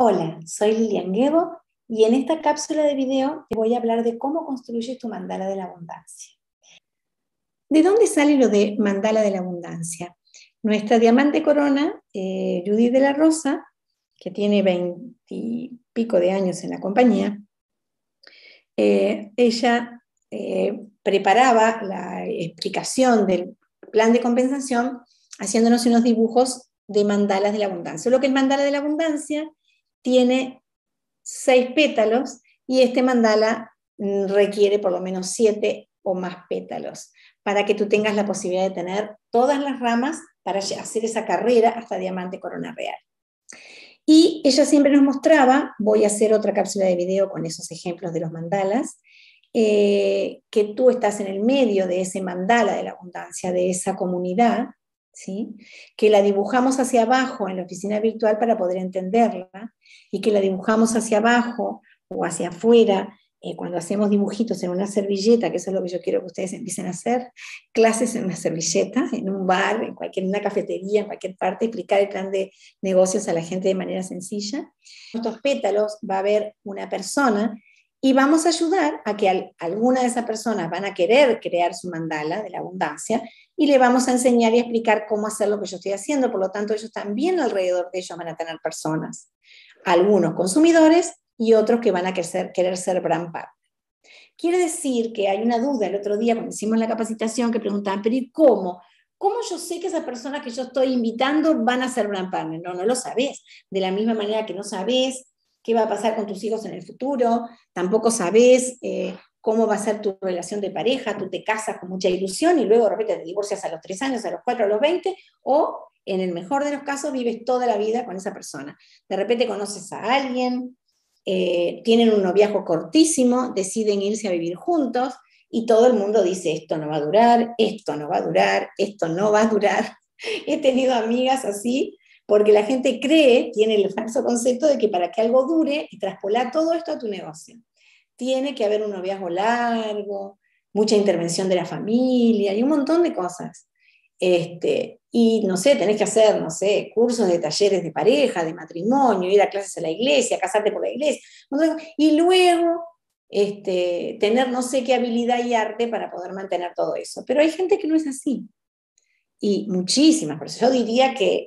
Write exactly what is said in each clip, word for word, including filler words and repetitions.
Hola, soy Lilian Guevo y en esta cápsula de video te voy a hablar de cómo construyes tu mandala de la abundancia. ¿De dónde sale lo de mandala de la abundancia? Nuestra diamante corona, eh, Judith de la Rosa, que tiene veintipico de años en la compañía, eh, ella eh, preparaba la explicación del plan de compensación haciéndonos unos dibujos de mandalas de la abundancia. Lo que el mandala de la abundancia tiene seis pétalos y este mandala requiere por lo menos siete o más pétalos para que tú tengas la posibilidad de tener todas las ramas para hacer esa carrera hasta diamante corona real. Y ella siempre nos mostraba, voy a hacer otra cápsula de video con esos ejemplos de los mandalas, eh, que tú estás en el medio de ese mandala de la abundancia, de esa comunidad, ¿sí? Que la dibujamos hacia abajo en la oficina virtual para poder entenderla, y que la dibujamos hacia abajo o hacia afuera eh, cuando hacemos dibujitos en una servilleta, que eso es lo que yo quiero que ustedes empiecen a hacer, clases en una servilleta, en un bar, en cualquier en una cafetería, en cualquier parte, explicar el plan de negocios a la gente de manera sencilla. En estos pétalos va a haber una persona y vamos a ayudar a que al, alguna de esas personas van a querer crear su mandala de la abundancia y le vamos a enseñar y explicar cómo hacer lo que yo estoy haciendo. Por lo tanto, ellos también alrededor de ellos van a tener personas, algunos consumidores y otros que van a querer, querer ser brand partner. Quiere decir que hay una duda el otro día cuando hicimos la capacitación que preguntaban, pero ¿y cómo? ¿Cómo yo sé que esas personas que yo estoy invitando van a ser brand partner? No, no lo sabés. De la misma manera que no sabés qué va a pasar con tus hijos en el futuro, tampoco sabés eh, cómo va a ser tu relación de pareja, tú te casas con mucha ilusión y luego de repente te divorcias a los tres años, a los cuatro, a los veinte, o en el mejor de los casos vives toda la vida con esa persona. De repente conoces a alguien, eh, tienen un noviazgo cortísimo, deciden irse a vivir juntos y todo el mundo dice esto no va a durar, esto no va a durar, esto no va a durar. He tenido amigas así, porque la gente cree, tiene el falso concepto de que para que algo dure y traspolar todo esto a tu negocio, tiene que haber un noviazgo largo, mucha intervención de la familia y un montón de cosas. Este, y no sé, tenés que hacer, no sé, cursos de talleres de pareja, de matrimonio, ir a clases a la iglesia, casarte por la iglesia, y luego este, tener no sé qué habilidad y arte para poder mantener todo eso. Pero hay gente que no es así. Y muchísimas personas. Yo diría que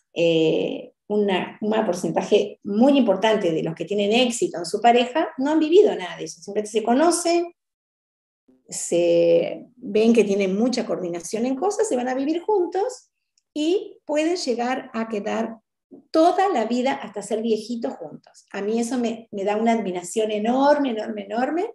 eh, una, un porcentaje muy importante de los que tienen éxito en su pareja no han vivido nada de eso. Simplemente se conocen, se ven que tienen mucha coordinación en cosas, se van a vivir juntos y pueden llegar a quedar toda la vida hasta ser viejitos juntos. A mí eso me, me da una admiración enorme, enorme, enorme.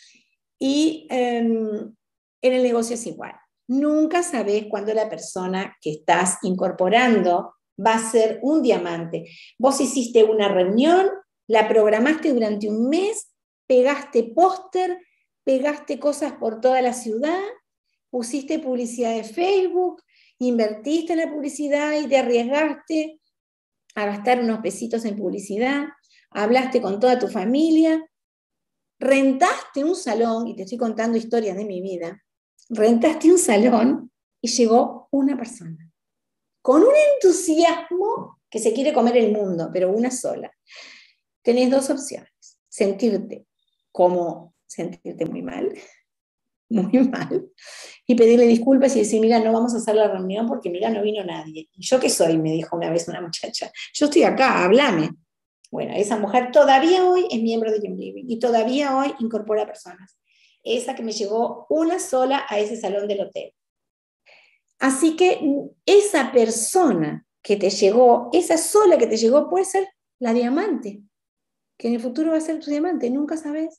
Y eh, en el negocio es igual. Nunca sabés cuándo la persona que estás incorporando va a ser un diamante. Vos hiciste una reunión, la programaste durante un mes, pegaste póster, pegaste cosas por toda la ciudad, pusiste publicidad de Facebook, invertiste en la publicidad y te arriesgaste a gastar unos pesitos en publicidad, hablaste con toda tu familia, rentaste un salón, y te estoy contando historias de mi vida, rentaste un salón y llegó una persona, con un entusiasmo que se quiere comer el mundo, pero una sola. Tenés dos opciones, sentirte como sentirte muy mal, muy mal, y pedirle disculpas y decir, mira, no vamos a hacer la reunión porque mira, no vino nadie. ¿Y yo qué soy? Me dijo una vez una muchacha, yo estoy acá, háblame. Bueno, esa mujer todavía hoy es miembro de Young Living y todavía hoy incorpora personas. Esa que me llegó una sola a ese salón del hotel. Así que esa persona que te llegó, esa sola que te llegó puede ser la diamante, que en el futuro va a ser tu diamante, nunca sabes.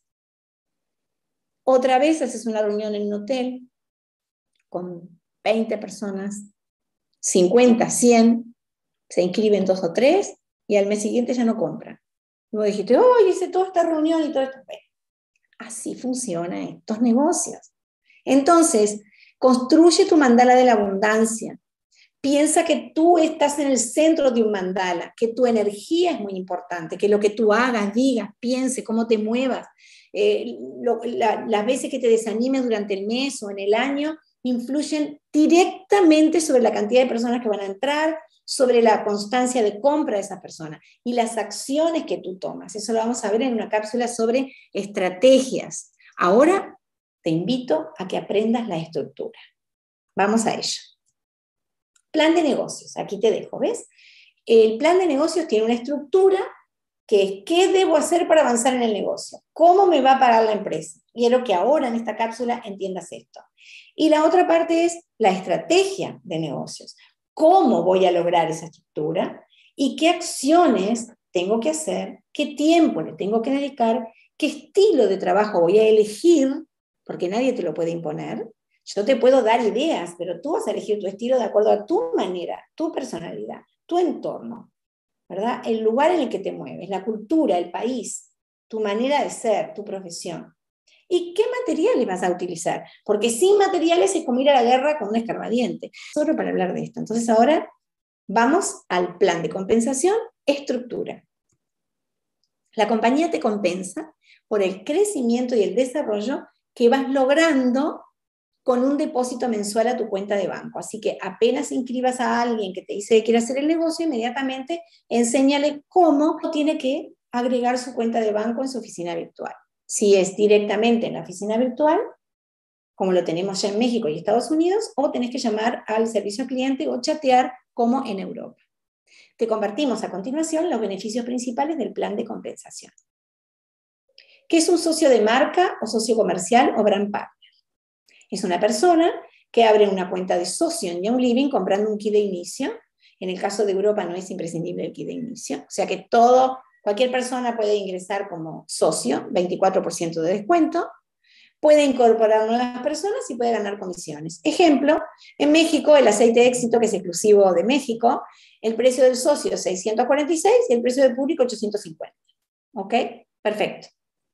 Otra vez haces una reunión en un hotel con veinte personas, cincuenta, cien, se inscriben dos o tres y al mes siguiente ya no compran. Y vos dijiste, oh, hice toda esta reunión y todo esto. Bueno, así funcionan estos negocios. Entonces, construye tu mandala de la abundancia. Piensa que tú estás en el centro de un mandala, que tu energía es muy importante, que lo que tú hagas, digas, pienses, cómo te muevas, eh, lo, la, las veces que te desanimes durante el mes o en el año, influyen directamente sobre la cantidad de personas que van a entrar, sobre la constancia de compra de esa persona y las acciones que tú tomas. Eso lo vamos a ver en una cápsula sobre estrategias. Ahora te invito a que aprendas la estructura. Vamos a ello. Plan de negocios, aquí te dejo, ¿ves? El plan de negocios tiene una estructura que es ¿qué debo hacer para avanzar en el negocio? ¿Cómo me va a pagar la empresa? Quiero que ahora en esta cápsula entiendas esto. Y la otra parte es la estrategia de negocios. ¿Cómo voy a lograr esa estructura? ¿Y qué acciones tengo que hacer? ¿Qué tiempo le tengo que dedicar? ¿Qué estilo de trabajo voy a elegir? Porque nadie te lo puede imponer. Yo te puedo dar ideas, pero tú vas a elegir tu estilo de acuerdo a tu manera, tu personalidad, tu entorno, ¿verdad? El lugar en el que te mueves, la cultura, el país, tu manera de ser, tu profesión. ¿Y qué materiales vas a utilizar? Porque sin materiales es como ir a la guerra con un escarbadiente. Solo para hablar de esto. Entonces ahora vamos al plan de compensación, estructura. La compañía te compensa por el crecimiento y el desarrollo que vas logrando con un depósito mensual a tu cuenta de banco. Así que apenas inscribas a alguien que te dice que quiere hacer el negocio, inmediatamente enséñale cómo tiene que agregar su cuenta de banco en su oficina virtual. Si es directamente en la oficina virtual, como lo tenemos ya en México y Estados Unidos, o tenés que llamar al servicio al cliente o chatear como en Europa. Te compartimos a continuación los beneficios principales del plan de compensación. ¿Qué es un socio de marca o socio comercial o brand partner? Es una persona que abre una cuenta de socio en Young Living comprando un kit de inicio. En el caso de Europa no es imprescindible el kit de inicio. O sea que todo, cualquier persona puede ingresar como socio, veinticuatro por ciento de descuento. Puede incorporar nuevas personas y puede ganar comisiones. Ejemplo, en México el aceite de éxito, que es exclusivo de México, el precio del socio es seiscientos cuarenta y seis y el precio del público ochocientos cincuenta. ¿Ok? Perfecto.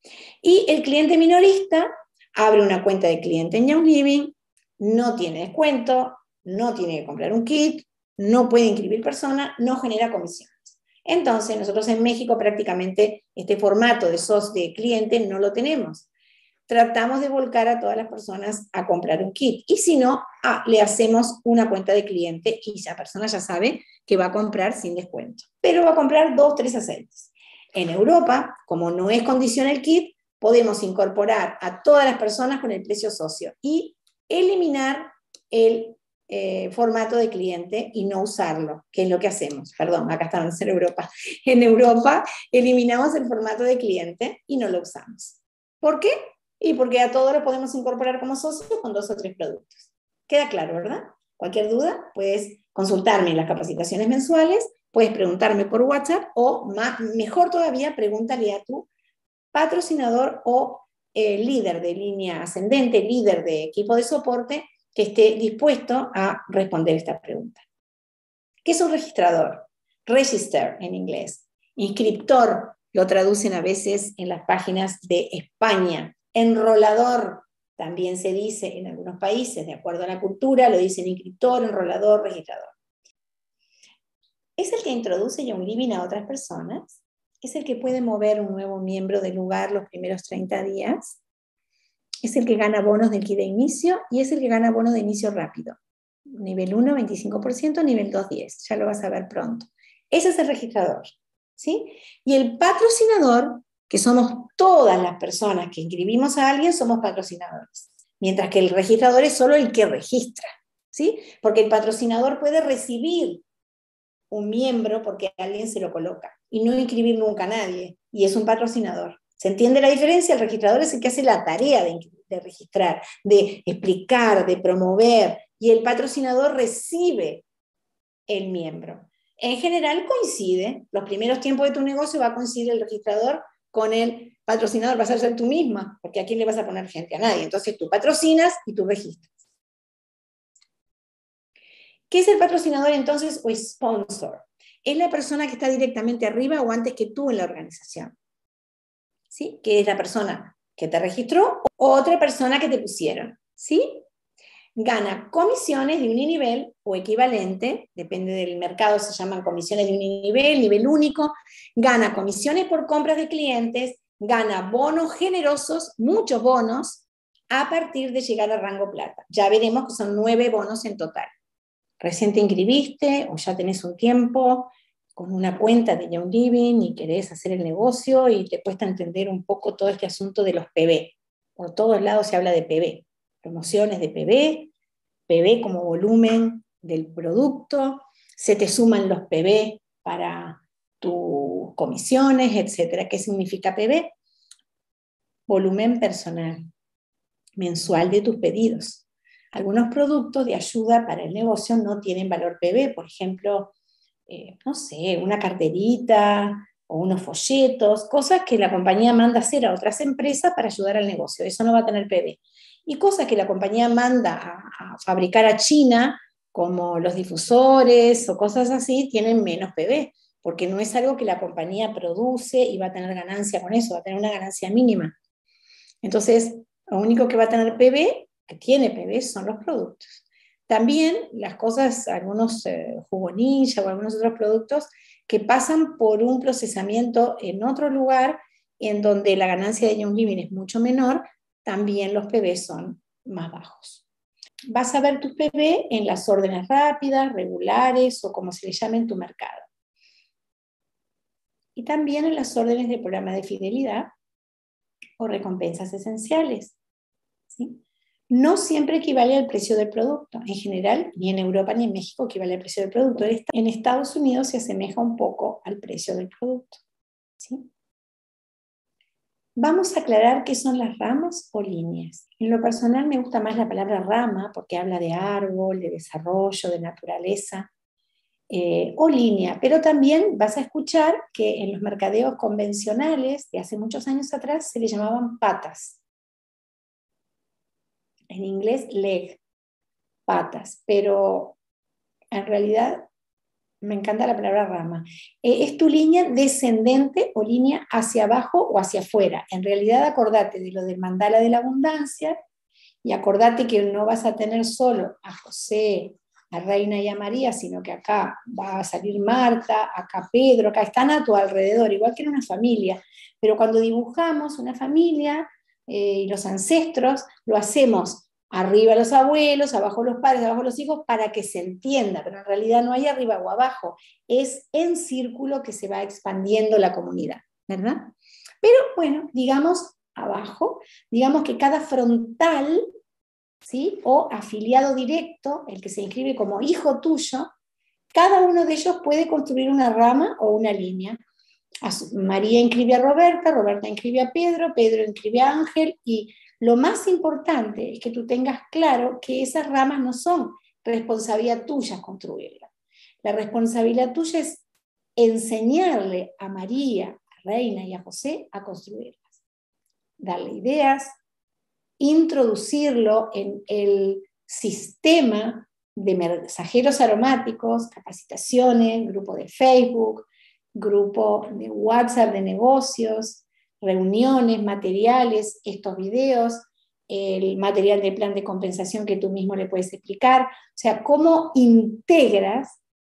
Y el cliente minorista abre una cuenta de cliente en Young Living, no tiene descuento, no tiene que comprar un kit, no puede inscribir personas, no genera comisiones. Entonces, nosotros en México prácticamente este formato de socio de cliente no lo tenemos. Tratamos de volcar a todas las personas a comprar un kit. Y si no, ah, le hacemos una cuenta de cliente y esa persona ya sabe que va a comprar sin descuento. Pero va a comprar dos, tres aceites. En Europa, como no es condición el kit, podemos incorporar a todas las personas con el precio socio y eliminar el eh, formato de cliente y no usarlo, que es lo que hacemos. Perdón, acá estamos en Europa. En Europa eliminamos el formato de cliente y no lo usamos. ¿Por qué? Y porque a todos lo podemos incorporar como socios con dos o tres productos. Queda claro, ¿verdad? Cualquier duda, puedes consultarme en las capacitaciones mensuales, puedes preguntarme por WhatsApp o, más, mejor todavía, pregúntale a tu patrocinador o eh, líder de línea ascendente, líder de equipo de soporte, que esté dispuesto a responder esta pregunta. ¿Qué es un registrador? Register en inglés. Inscriptor, lo traducen a veces en las páginas de España. Enrolador, también se dice en algunos países, de acuerdo a la cultura, lo dicen inscriptor, enrolador, registrador. Es el que introduce Young Living a otras personas, es el que puede mover un nuevo miembro del lugar los primeros treinta días, es el que gana bonos del kit de inicio y es el que gana bonos de inicio rápido. Nivel uno, veinticinco por ciento, nivel dos, diez por ciento, ya lo vas a ver pronto. Ese es el registrador, ¿sí? Y el patrocinador, que somos todas las personas que inscribimos a alguien, somos patrocinadores. Mientras que el registrador es solo el que registra, ¿sí? Porque el patrocinador puede recibir un miembro porque alguien se lo coloca y no inscribir nunca a nadie, y es un patrocinador. ¿Se entiende la diferencia? El registrador es el que hace la tarea de, de registrar, de explicar, de promover, y el patrocinador recibe el miembro. En general coincide, los primeros tiempos de tu negocio va a coincidir el registrador con el patrocinador, vas a ser tú misma, porque ¿a quién le vas a poner gente? A nadie. Entonces tú patrocinas y tú registras. ¿Qué es el patrocinador entonces o sponsor? Es la persona que está directamente arriba o antes que tú en la organización, ¿sí? Que es la persona que te registró o otra persona que te pusieron, ¿sí? Gana comisiones de uninivel o equivalente, depende del mercado, se llaman comisiones de uninivel, nivel único, gana comisiones por compras de clientes, gana bonos generosos, muchos bonos, a partir de llegar a rango plata. Ya veremos que son nueve bonos en total. recién te inscribiste o ya tenés un tiempo con una cuenta de Young Living y querés hacer el negocio y te cuesta entender un poco todo este asunto de los P B. Por todos lados se habla de P B, promociones de P B, P B como volumen del producto, se te suman los P B para tus comisiones, etcétera. ¿Qué significa P B? Volumen personal, mensual de tus pedidos. Algunos productos de ayuda para el negocio no tienen valor P B, por ejemplo, eh, no sé, una carterita o unos folletos, cosas que la compañía manda a hacer a otras empresas para ayudar al negocio, eso no va a tener P B. Y cosas que la compañía manda a, a fabricar a China, como los difusores o cosas así, tienen menos P B, porque no es algo que la compañía produce y va a tener ganancia con eso, va a tener una ganancia mínima. Entonces, lo único que va a tener P B, que tiene P B, son los productos. También las cosas, algunos eh, Jugo Ninja o algunos otros productos que pasan por un procesamiento en otro lugar en donde la ganancia de Young Living es mucho menor, también los P B son más bajos. Vas a ver tus P B en las órdenes rápidas, regulares o como se le llame en tu mercado. Y también en las órdenes de programa de fidelidad o recompensas esenciales, ¿sí? No siempre equivale al precio del producto. En general, ni en Europa ni en México equivale al precio del producto. En Estados Unidos se asemeja un poco al precio del producto, ¿sí? Vamos a aclarar qué son las ramas o líneas. En lo personal me gusta más la palabra rama porque habla de árbol, de desarrollo, de naturaleza, eh, o línea, pero también vas a escuchar que en los mercadeos convencionales de hace muchos años atrás se le llamaban patas. En inglés leg, patas, pero en realidad me encanta la palabra rama. Eh, es tu línea descendente o línea hacia abajo o hacia afuera. En realidad acordate de lo del mandala de la abundancia y acordate que no vas a tener solo a José, a Reina y a María, sino que acá va a salir Marta, acá Pedro, acá están a tu alrededor, igual que en una familia. Pero cuando dibujamos una familia eh, y los ancestros, lo hacemos arriba los abuelos, abajo los padres, abajo los hijos, para que se entienda, pero en realidad no hay arriba o abajo, es en círculo que se va expandiendo la comunidad, ¿verdad? Pero bueno, digamos abajo, digamos que cada frontal, ¿sí? O afiliado directo, el que se inscribe como hijo tuyo, cada uno de ellos puede construir una rama o una línea. María inscribe a Roberta, Roberta inscribe a Pedro, Pedro inscribe a Ángel, y lo más importante es que tú tengas claro que esas ramas no son responsabilidad tuya construirlas. La responsabilidad tuya es enseñarle a María, a Reina y a José a construirlas. Darle ideas, introducirlo en el sistema de mensajeros aromáticos, capacitaciones, grupo de Facebook, grupo de WhatsApp de negocios, reuniones, materiales, estos videos, el material de plan de compensación que tú mismo le puedes explicar. O sea, cómo integras,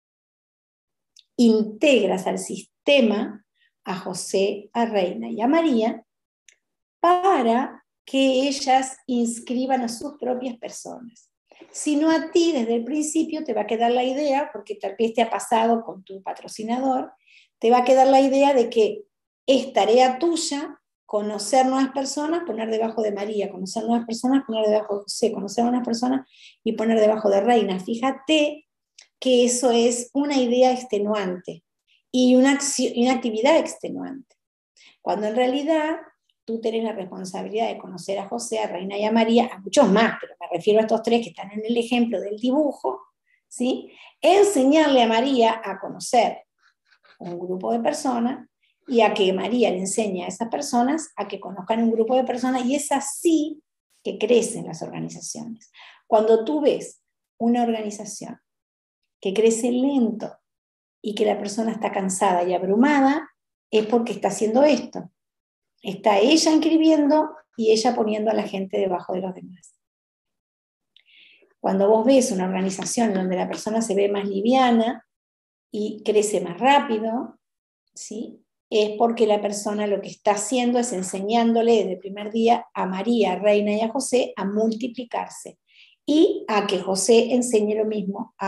integras al sistema a José, a Reina y a María para que ellas inscriban a sus propias personas. Si no, a ti desde el principio te va a quedar la idea, porque tal vez te ha pasado con tu patrocinador, te va a quedar la idea de que es tarea tuya conocer nuevas personas, poner debajo de María, conocer nuevas personas, poner debajo de José, conocer nuevas personas y poner debajo de Reina. Fíjate que eso es una idea extenuante y una, acción, una actividad extenuante, cuando en realidad tú tenés la responsabilidad de conocer a José, a Reina y a María, a muchos más, pero me refiero a estos tres que están en el ejemplo del dibujo, ¿sí? Enseñarle a María a conocer un grupo de personas y a que María le enseñe a esas personas a que conozcan un grupo de personas, y es así que crecen las organizaciones. Cuando tú ves una organización que crece lento y que la persona está cansada y abrumada, es porque está haciendo esto. Está ella inscribiendo y ella poniendo a la gente debajo de los demás. Cuando vos ves una organización donde la persona se ve más liviana y crece más rápido, ¿sí? Es porque la persona lo que está haciendo es enseñándole desde el primer día a María, a Reina y a José a multiplicarse, y a que José enseñe lo mismo a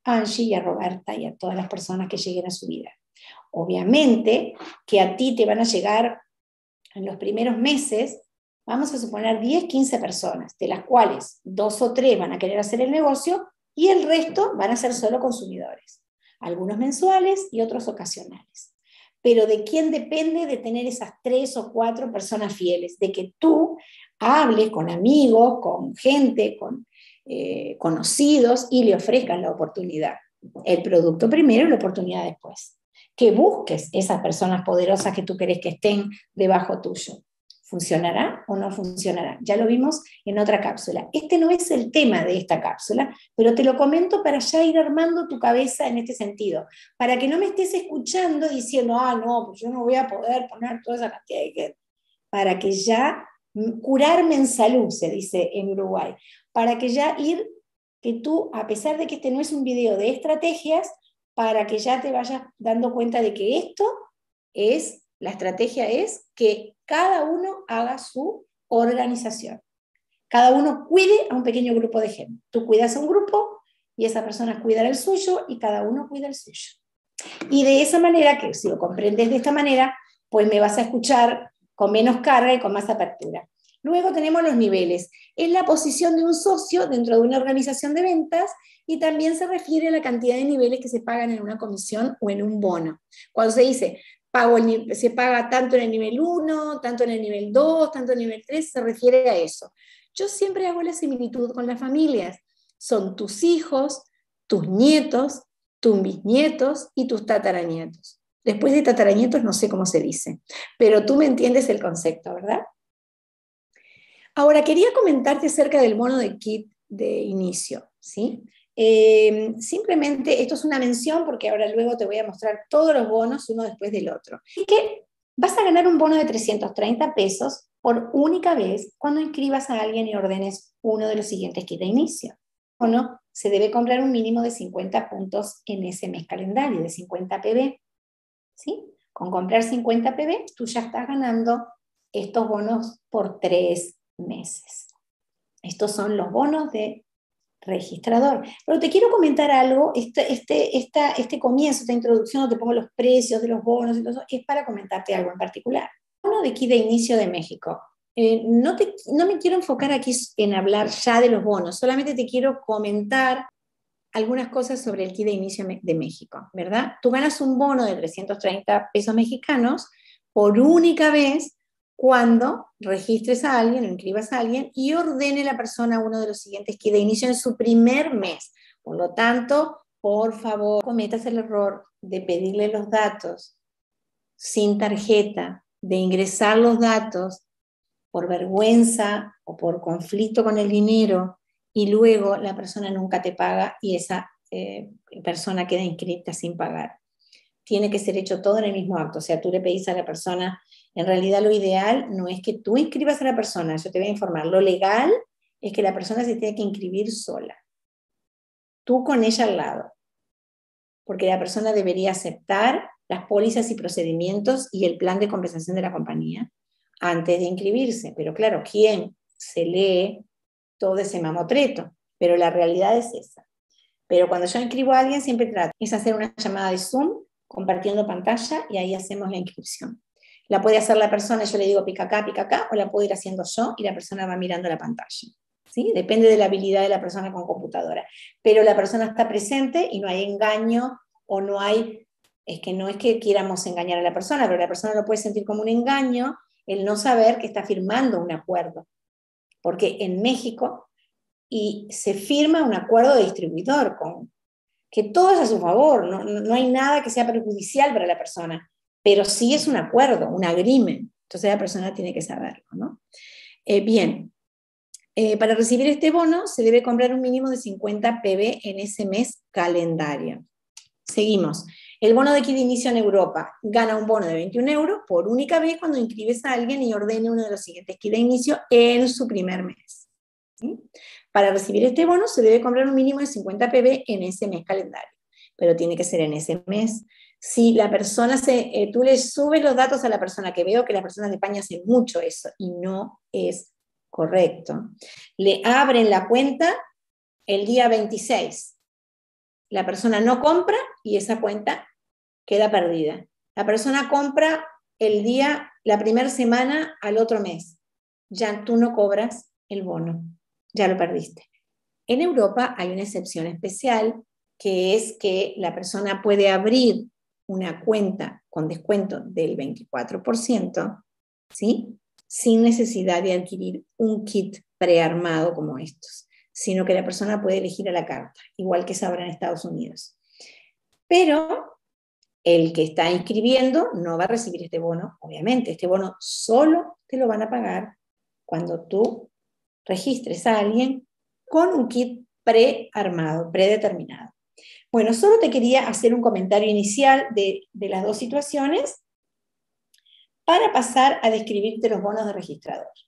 Angie y a Roberta y a todas las personas que lleguen a su vida. Obviamente que a ti te van a llegar en los primeros meses, vamos a suponer diez, quince personas, de las cuales dos o tres van a querer hacer el negocio y el resto van a ser solo consumidores, algunos mensuales y otros ocasionales. Pero ¿de quién depende de tener esas tres o cuatro personas fieles? De que tú hables con amigos, con gente, con eh, conocidos y le ofrezcas la oportunidad. El producto primero y la oportunidad después. Que busques esas personas poderosas que tú querés que estén debajo tuyo. ¿Funcionará o no funcionará? Ya lo vimos en otra cápsula. Este no es el tema de esta cápsula, pero te lo comento para ya ir armando tu cabeza en este sentido, para que no me estés escuchando diciendo, ah, no, pues yo no voy a poder poner toda esa cantidad de gente. Para que ya, curarme en salud, se dice en Uruguay, para que ya ir, que tú, a pesar de que este no es un video de estrategias, para que ya te vayas dando cuenta de que esto es, la estrategia es que cada uno haga su organización. Cada uno cuide a un pequeño grupo de gente. Tú cuidas a un grupo y esa persona cuida el suyo y cada uno cuida el suyo. Y de esa manera, que si lo comprendes de esta manera, pues me vas a escuchar con menos carga y con más apertura. Luego tenemos los niveles. Es la posición de un socio dentro de una organización de ventas y también se refiere a la cantidad de niveles que se pagan en una comisión o en un bono. Cuando se dice, pago el, se paga tanto en el nivel uno, tanto en el nivel dos, tanto en el nivel tres, se refiere a eso. Yo siempre hago la similitud con las familias. Son tus hijos, tus nietos, tus bisnietos y tus tataranietos. Después de tataranietos no sé cómo se dice, pero tú me entiendes el concepto, ¿verdad? Ahora, quería comentarte acerca del bono de kit de inicio, ¿sí? Eh, simplemente, esto es una mención porque ahora luego te voy a mostrar todos los bonos uno después del otro. Y que vas a ganar un bono de trescientos treinta pesos por única vez cuando inscribas a alguien y ordenes uno de los siguientes kits de inicio. O no, se debe comprar un mínimo de cincuenta puntos en ese mes calendario, de cincuenta P B. ¿Sí? Con comprar cincuenta P B, tú ya estás ganando estos bonos por tres meses. Estos son los bonos de registrador. Pero te quiero comentar algo, este, este, esta, este comienzo, esta introducción, donde te pongo los precios de los bonos, y todo eso, es para comentarte algo en particular. Bono de aquí de inicio de México. Eh, no, te, no me quiero enfocar aquí en hablar ya de los bonos, solamente te quiero comentar algunas cosas sobre el kit de inicio de México, ¿verdad? Tú ganas un bono de trescientos treinta pesos mexicanos por única vez cuando registres a alguien, o inscribas a alguien y ordene la persona uno de los siguientes kits de inicio en su primer mes. Por lo tanto, por favor, cometas el error de pedirle los datos sin tarjeta, de ingresar los datos por vergüenza o por conflicto con el dinero, y luego la persona nunca te paga y esa eh, persona queda inscrita sin pagar. Tiene que ser hecho todo en el mismo acto, o sea, tú le pedís a la persona, en realidad lo ideal no es que tú inscribas a la persona, yo te voy a informar, lo legal es que la persona se tiene que inscribir sola, tú con ella al lado, porque la persona debería aceptar las pólizas y procedimientos y el plan de compensación de la compañía antes de inscribirse, pero claro, ¿quién se lee todo ese mamotreto? Pero la realidad es esa. Pero cuando yo inscribo a alguien, siempre trato, es hacer una llamada de Zoom, compartiendo pantalla, y ahí hacemos la inscripción. La puede hacer la persona, yo le digo pica acá, pica acá, o la puedo ir haciendo yo, y la persona va mirando la pantalla. ¿Sí? Depende de la habilidad de la persona con computadora. Pero la persona está presente y no hay engaño, o no hay, es que no es que quieramos engañar a la persona, pero la persona lo puede sentir como un engaño, el no saber que está firmando un acuerdo. Porque en México y se firma un acuerdo de distribuidor, con, que todo es a su favor, no, no hay nada que sea perjudicial para la persona, pero sí es un acuerdo, un agreement, entonces la persona tiene que saberlo, ¿no? Eh, bien, eh, para recibir este bono se debe comprar un mínimo de cincuenta P B en ese mes calendario. Seguimos. El bono de kit de inicio en Europa gana un bono de veintiún euros por única vez cuando inscribes a alguien y ordene uno de los siguientes kits de inicio en su primer mes. ¿Sí? Para recibir este bono se debe comprar un mínimo de cincuenta P B en ese mes calendario, pero tiene que ser en ese mes. Si la persona, se, eh, tú le subes los datos a la persona, que veo que las personas de España hacen mucho eso y no es correcto, le abren la cuenta el día veintiséis. la persona no compra y esa cuenta queda perdida. La persona compra el día, la primera semana al otro mes. Ya tú no cobras el bono, ya lo perdiste. En Europa hay una excepción especial, que es que la persona puede abrir una cuenta con descuento del veinticuatro por ciento, ¿sí? Sin necesidad de adquirir un kit prearmado como estos, sino que la persona puede elegir a la carta, igual que es ahora en Estados Unidos. Pero el que está inscribiendo no va a recibir este bono, obviamente. Este bono solo te lo van a pagar cuando tú registres a alguien con un kit prearmado, predeterminado. Bueno, solo te quería hacer un comentario inicial de, de las dos situaciones para pasar a describirte los bonos de registrador.